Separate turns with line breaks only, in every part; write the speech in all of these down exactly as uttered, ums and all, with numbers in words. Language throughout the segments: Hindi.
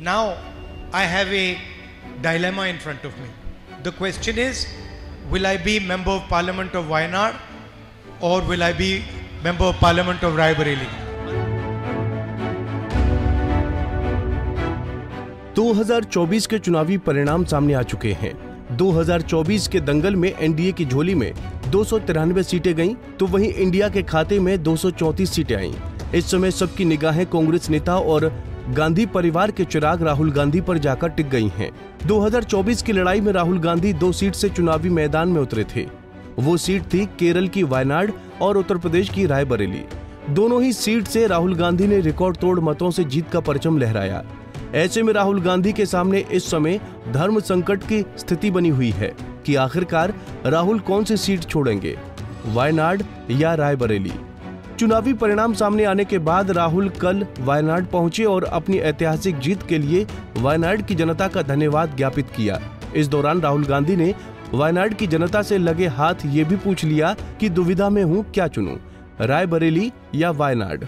Now I have a dilemma in front of me. The question is, will I be Member of Parliament of Wayanad or will I be Member of Parliament of Raebareli?
दो हज़ार चौबीस के चुनावी परिणाम सामने आ चुके हैं। दो हज़ार चौबीस के दंगल में एनडीए की झोली में दो सौ तिरानवे सीटें गईं, तो वहीं इंडिया के खाते में दो सौ चौंतीस सीटें आईं। इस समय सबकी निगाहें कांग्रेस नेता और गांधी परिवार के चिराग राहुल गांधी पर जाकर टिक गई हैं। दो हज़ार चौबीस की लड़ाई में राहुल गांधी दो सीट से चुनावी मैदान में उतरे थे। वो सीट थी केरल की वायनाड और उत्तर प्रदेश की रायबरेली। दोनों ही सीट से राहुल गांधी ने रिकॉर्ड तोड़ मतों से जीत का परचम लहराया। ऐसे में राहुल गांधी के सामने इस समय धर्म संकट की स्थिति बनी हुई है कि आखिरकार राहुल कौन सी सीट छोड़ेंगे, वायनाड या रायबरेली। चुनावी परिणाम सामने आने के बाद राहुल कल वायनाड पहुंचे और अपनी ऐतिहासिक जीत के लिए वायनाड की जनता का धन्यवाद ज्ञापित किया। इस दौरान राहुल गांधी ने वायनाड की जनता से लगे हाथ ये भी पूछ लिया कि दुविधा में हूं, क्या चुनूं, रायबरेली या Wayanad.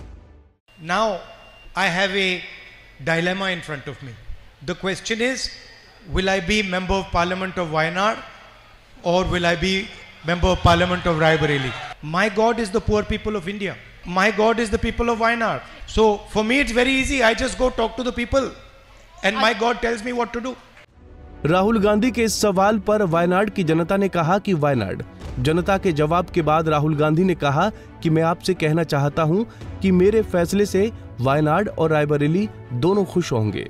Now I have a dilemma in front of me. The question is, will I be Member of Parliament of Wayanad or will I be Member of Parliament of Raebareli? My God is the poor people of India. My God is the people of Wayanad. So for me it's very easy. I just go talk to the people and my God tells me what to do.
Rahul Gandhi के इस सवाल पर वायनाड की जनता ने कहा कि वायनाड। जनता के जवाब के बाद राहुल गांधी ने कहा कि मैं आपसे कहना चाहता हूं कि मेरे फैसले से वायनाड और रायबरेली दोनों खुश होंगे।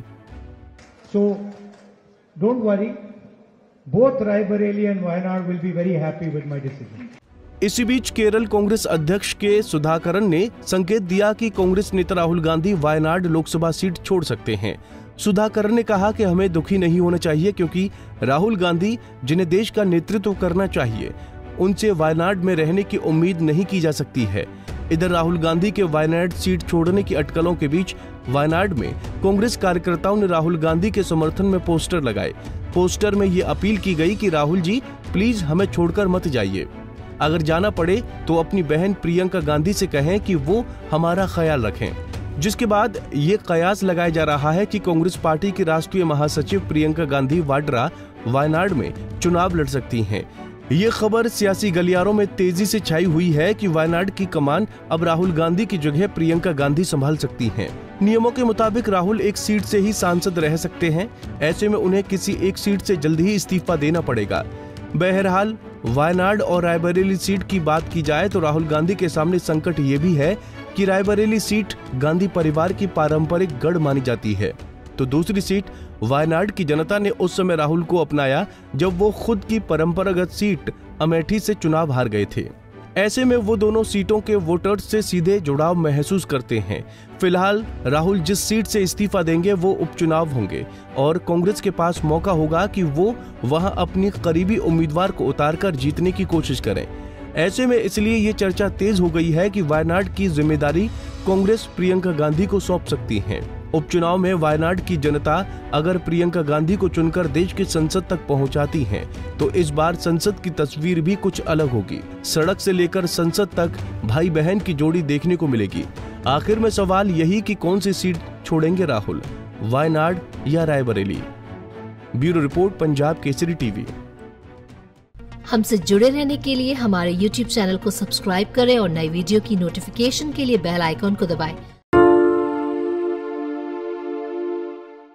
So don't worry, both Raebareli and Wayanad will be very happy with my decision.
इसी बीच केरल कांग्रेस अध्यक्ष के सुधाकरन ने संकेत दिया कि कांग्रेस नेता राहुल गांधी वायनाड लोकसभा सीट छोड़ सकते हैं। सुधाकरन ने कहा कि हमें दुखी नहीं होना चाहिए क्योंकि राहुल गांधी, जिन्हें देश का नेतृत्व करना चाहिए, उनसे वायनाड में रहने की उम्मीद नहीं की जा सकती है। इधर राहुल गांधी के वायनाड सीट छोड़ने की अटकलों के बीच वायनाड में कांग्रेस कार्यकर्ताओं ने राहुल गांधी के समर्थन में पोस्टर लगाए। पोस्टर में ये अपील की गई कि राहुल जी प्लीज हमें छोड़कर मत जाइए। अगर जाना पड़े तो अपनी बहन प्रियंका गांधी से कहें कि वो हमारा ख्याल रखें। जिसके बाद ये कयास लगाया जा रहा है कि कांग्रेस पार्टी की राष्ट्रीय महासचिव प्रियंका गांधी वाड्रा वायनाड में चुनाव लड़ सकती हैं। ये खबर सियासी गलियारों में तेजी से छाई हुई है कि वायनाड की कमान अब राहुल गांधी की जगह प्रियंका गांधी संभाल सकती हैं। नियमों के मुताबिक राहुल एक सीट से ही सांसद रह सकते हैं। ऐसे में उन्हें किसी एक सीट से जल्द ही इस्तीफा देना पड़ेगा। बहरहाल वायनाड और रायबरेली सीट की बात की जाए तो राहुल गांधी के सामने संकट ये भी है कि रायबरेली सीट गांधी परिवार की पारंपरिक गढ़ मानी जाती है, तो दूसरी सीट वायनाड की जनता ने उस समय राहुल को अपनाया जब वो खुद की परंपरागत सीट अमेठी से चुनाव हार गए थे। ऐसे में वो दोनों सीटों के वोटर्स से सीधे जुड़ाव महसूस करते हैं। फिलहाल राहुल जिस सीट से इस्तीफा देंगे वो उपचुनाव होंगे और कांग्रेस के पास मौका होगा कि वो वहां अपनी करीबी उम्मीदवार को उतारकर जीतने की कोशिश करें। ऐसे में इसलिए ये चर्चा तेज हो गई है कि वायनाड की जिम्मेदारी कांग्रेस प्रियंका गांधी को सौंप सकती है। उपचुनाव में वायनाड की जनता अगर प्रियंका गांधी को चुनकर देश की संसद तक पहुंचाती है तो इस बार संसद की तस्वीर भी कुछ अलग होगी। सड़क से लेकर संसद तक भाई बहन की जोड़ी देखने को मिलेगी। आखिर में सवाल यही कि कौन सी सीट छोड़ेंगे राहुल, वायनाड या Raebareli. Bureau report, Punjab Kesari TV.
हमसे जुड़े रहने के लिए हमारे यूट्यूब चैनल को सब्सक्राइब करें और नई वीडियो की नोटिफिकेशन के लिए बेल आइकॉन को दबाएं।